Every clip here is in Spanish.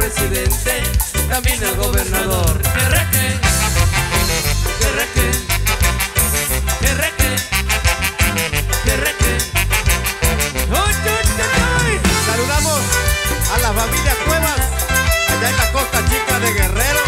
presidente, también el gobernador. Que reque, que reque, que reque, que reque. Saludamos a la familia Cuevas, allá en la Costa Chica de Guerrero.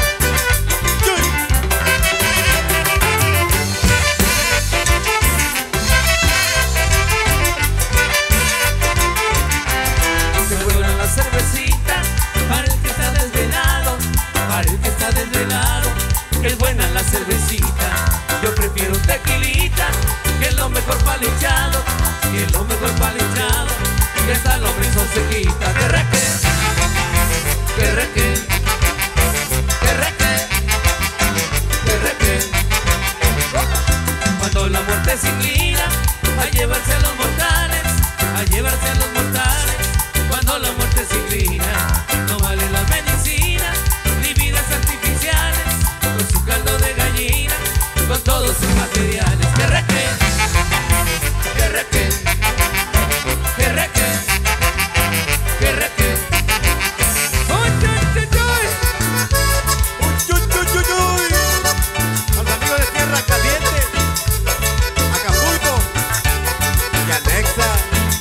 Que vuelvan la cervecita para el que está desvelado, para el que está desvelado, que es buena la cervecita. Yo prefiero tequilita, que es lo mejor para el hinchado, que es lo mejor para el hinchado, que está el hombre sonsequita. Que reque, que reque, que reque, que reque. Cuando la muerte se inclina a llevarse a los mortales, a llevarse a los mortales. Cuando la muerte se inclina, no vale la medicina ni vidas artificiales, con su caldo de gallina, con todos sus materiales. Que reque, que reque, que reque, que reque. ¡Uy, uy, uy, uy! ¡Uy, uy, uy, uy! A los amigos de Tierra Caliente, Acapulco y Anexa.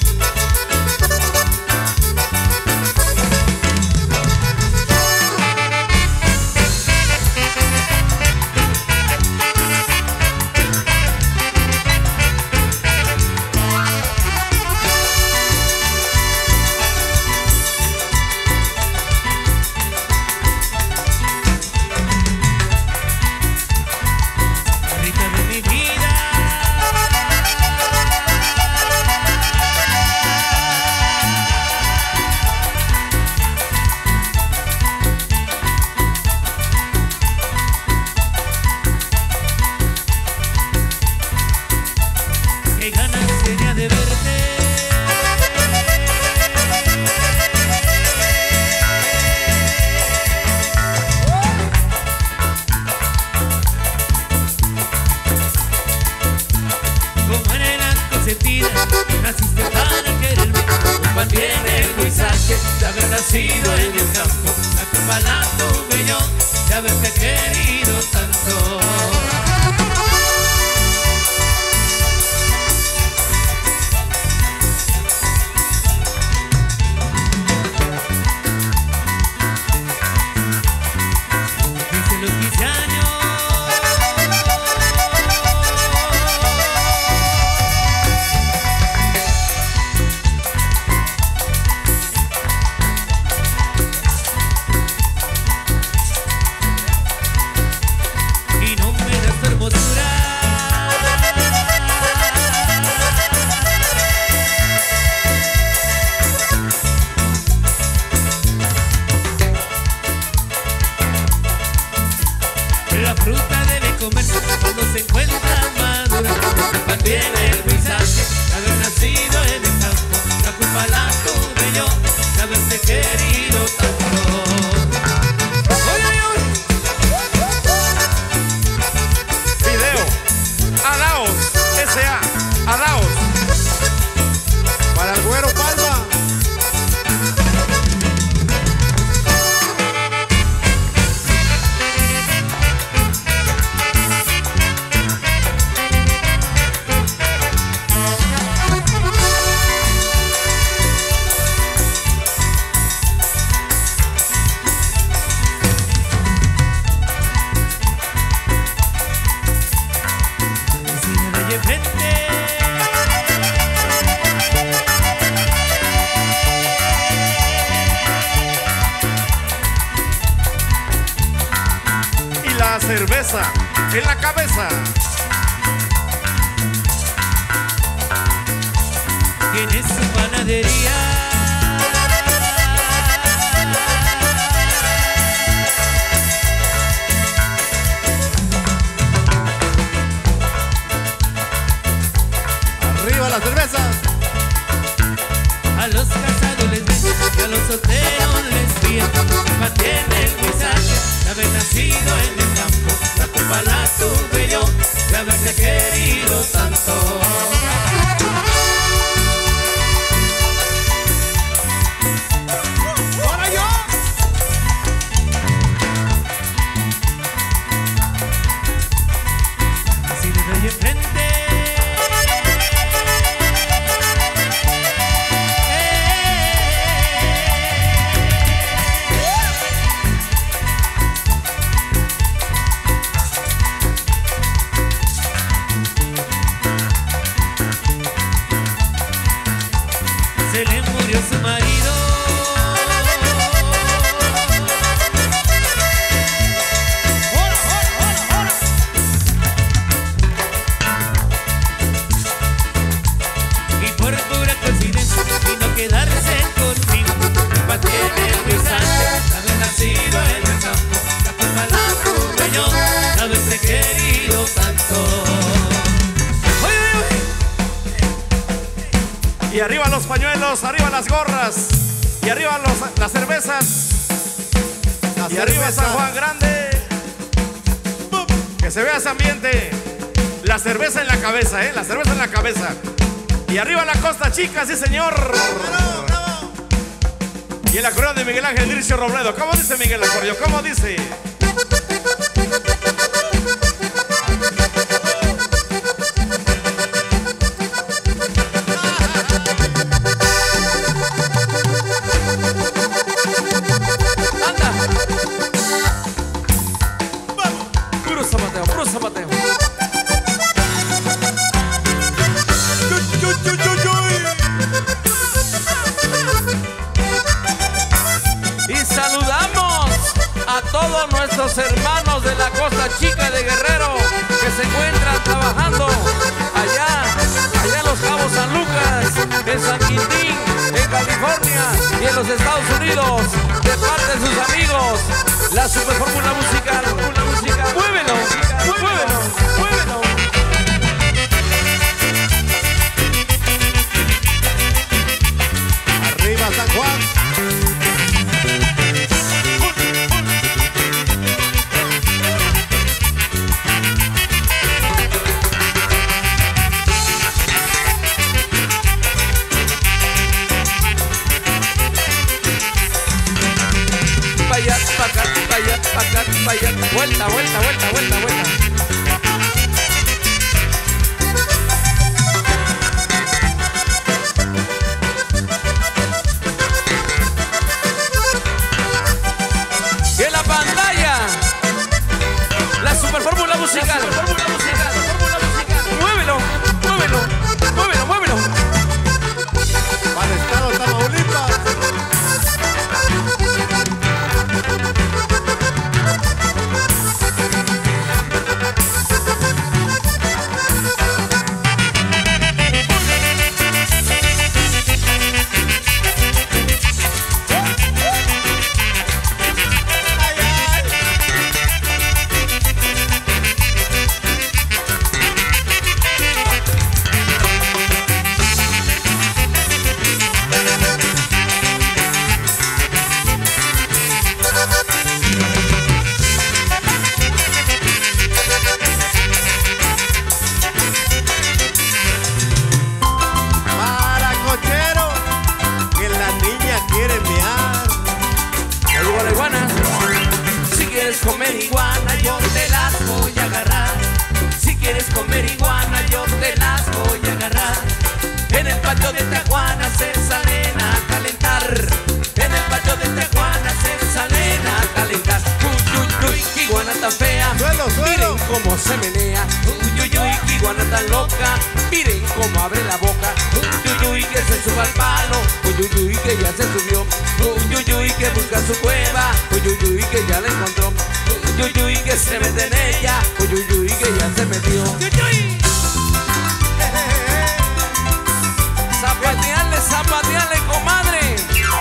Naciste para quererme, mantiene el paisaje de haber nacido en el campo. La culpa la tuve yo de haberte querido tanto. Desde los 15 años la fruta debe comerse cuando se encuentra madura. Mantiene el paisaje de haber nacido en el campo. La culpa la tuve yo de haberte querido tanto. Video Adaos S.A. Adaos para el Güero Palma. La cerveza en la cabeza. Tiene su panadería, Arriba las cervezas. a los casados les ven y a los solteros les piden. Mantiene el paisaje de haber nacido en el campo. La culpa la tuve yo de haberte querido tanto. pañuelos, arriba las gorras y arriba las cervezas. Y arriba San Juan Grande. Que se vea ese ambiente. La cerveza en la cabeza, la cerveza en la cabeza. Y arriba la Costa Chica, sí señor. ¡Bravo, bravo! Y el acordeón de Miguel Ángel Dircio Robledo. ¿Cómo dice Miguel acordeón? ¿Cómo dice? Puro zapateo. Y saludamos a todos nuestros hermanos de la Costa Chica de Guerrero que se encuentran trabajando allá en Los Cabos, San Lucas, en San Quintín, en California y en los Estados Unidos, de parte de sus amigos, la Super Fórmula Musical. ¡Muévelo! ¡Muévelo! ¡Muévelo! Arriba San Juan. Vaya, vuelta. Y en la pantalla, la Super Fórmula Musical. Muévelo. Para el estado Tamaulipas. Comer iguana, yo te las voy a agarrar. Si quieres comer iguana, yo te las voy a agarrar. En el patio de Tijuana se salen a calentar. En el patio de Tijuana se salen a calentar. Uy, qué iguana tan fea. Suelo. Miren cómo se menea. Uy, qué iguana tan loca. Miren cómo abre la boca. Uy, que se suba al palo. Uy, que ya se subió. Uy, que busca su cueva. Uy, que ya la encontró. Uy, que se mete en ella. Uy, que ya se metió. Zapateale, comadre.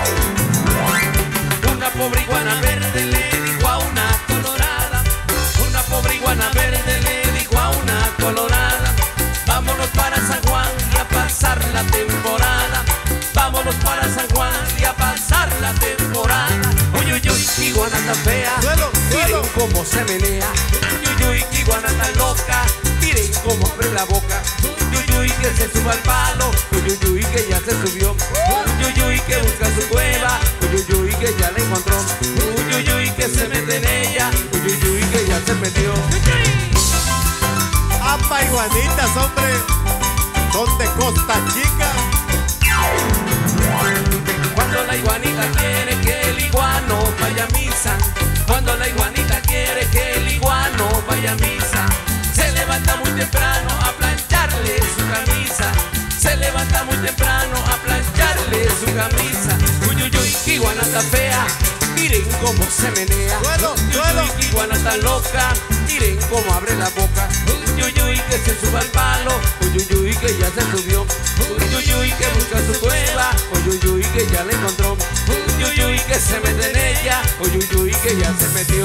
Una pobre iguana verde le dijo a una colorada. Una pobre iguana verde le dijo a una colorada. Vámonos para San Juan y a pasar la temporada. Vámonos para San Juan y a pasar la temporada. Uy, qué iguana tan fea. Miren cómo se menea. Uy, qué iguana tan loca. Miren cómo abre la boca. Uy, que se suba al palo. Uy, que ya se subió. Uy, que busca su cueva. Uy, que ya la encontró. Uy, que se mete en ella. Uy, que ya se metió. ¡Apa, iguanitas, hombre! Son de Costa Chica. Cuando la iguanita quiere que el iguano vaya a misa. Cuando la iguanita quiere que el iguano vaya a misa. Se levanta muy temprano a plancharle su camisa. Se levanta muy temprano a plancharle su camisa. Uy, qué iguana tan fea. Miren cómo se menea. Uy, qué iguana tan loca. Miren cómo abre la boca. Uy, que se suba al palo. Uy, que ya se subió. Uy, que busca su cueva. Uy, que ya la encontró. Uy, que se mete en ella. Uy, que ya se metió.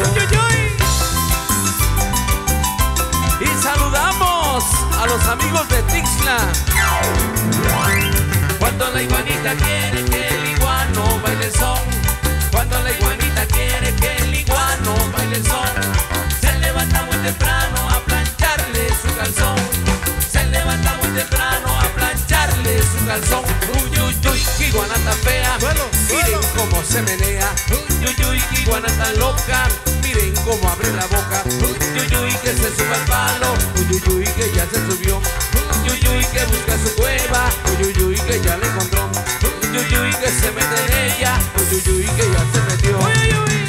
Y saludamos a los amigos de Tixla. Cuando la iguanita iguanita quiere que el iguano baile el son, cuando la iguanita quiere que el iguano baile el son, se levanta muy temprano a plancharle su calzón, se levanta muy temprano a plancharle su calzón. Uy, uy, uy, qué iguana tan fea, miren cómo se menea. Uy, uy, uy, qué iguana tan loca, miren cómo abre la boca. Uy, uy, uy, que se sube al palo. Uy, uy, uy, que ya se subió. Uy, uy, uy, que busca su cueva. Uy, uy, uy, que ya la encontró. Uy, uy, uy, que se mete en ella. Uy, uy, uy, que ya se metió. Uy, uy, uy.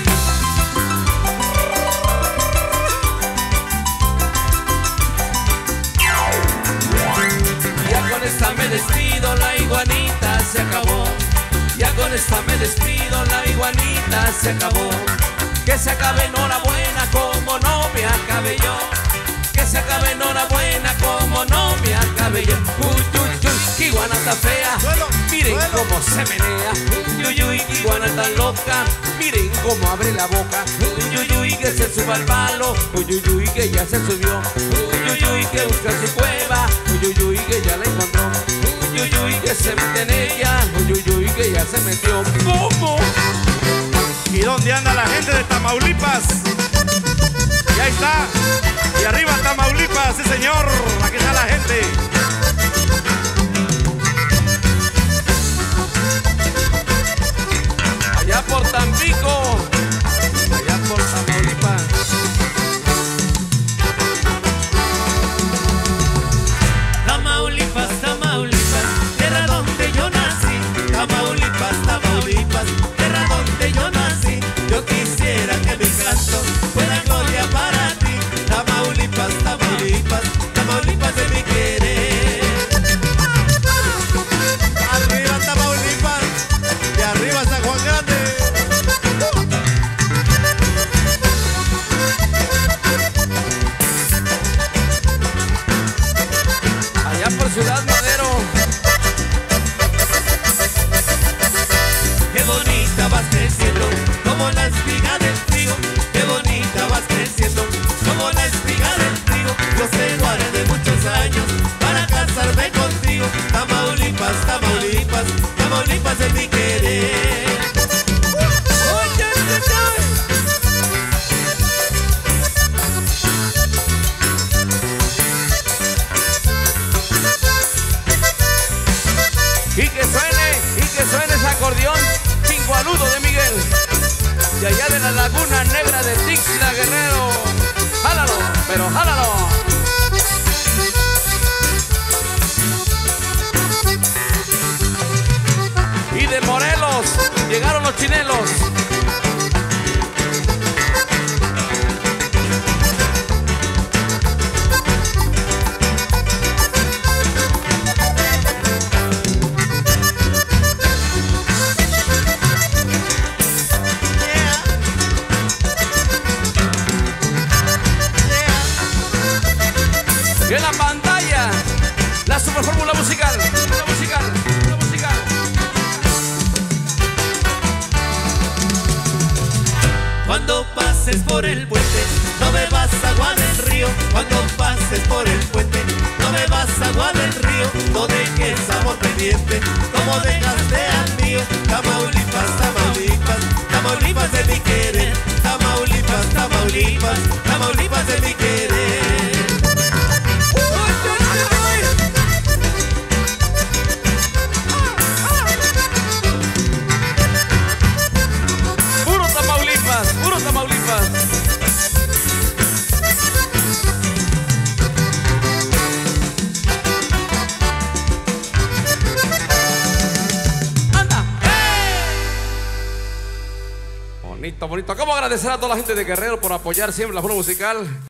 Ya con esta me despido, la iguanita se acabó. Ya con esta me despido, la iguanita se acabó. Que se acabe enhorabuena como no me acabe yo. Que se acabe enhorabuena como no me acabe yo. Uy, uy, uy, qué iguana tan fea, miren cómo se menea. Uy, uy, uy, qué iguana tan loca, miren cómo abre la boca. Uy, uy, uy, que se suba al palo. Uy, uy, uy, que ya se subió. Uy, uy, uy, que busca su cueva. Uy, uy, uy, que ya la encontró. Uy, uy, uy, que se mete en ella. Uy, uy, uy, que ya se metió. ¿Cómo? ¿Y dónde anda la gente de Tamaulipas? Y ahí está. Y arriba Tamaulipas, sí señor. Aquí está la gente. Allá por Tampico, allá por Tamaulipas. Tamaulipas, Tamaulipas, tierra donde yo nací. Tamaulipas, Tamaulipas, tierra donde yo nací. Yo quisiera que mi canto fuera gloria para ti. Tamaulipas, Tamaulipas, Tamaulipas de mi querer. Arriba Tamaulipas y arriba San Juan Grande. Allá por Ciudad Madero. Qué bonita vas creciendo, como la espiga del trigo. Qué bonita vas creciendo, como la espiga del trigo. Yo te guardé muchos años para casarme contigo. Tamaulipas, Tamaulipas, Tamaulipas de mi querer. Oye, Y que suene ese acordeón chingualudo de Miguel. De allá de la Laguna Negra de Tixla, Guerrero. Jálalo, pero jálalo. Y de Morelos llegaron los chinelos. Y en la pantalla, la super fórmula musical, la musical. cuando pases por el puente, no bebas agua del río. Cuando pases por el puente, no bebas agua del río. No dejes amor pendiente, como dejaste al mío. Tamaulipas, Tamaulipas, Tamaulipas de mi querer. Tamaulipas, Tamaulipas, Tamaulipas de mi querer. Puro Tamaulipas, puro Tamaulipas. ¡Anda! Bonito, bonito. ¿Cómo agradecer a toda la gente de Guerrero por apoyar siempre la forma musical?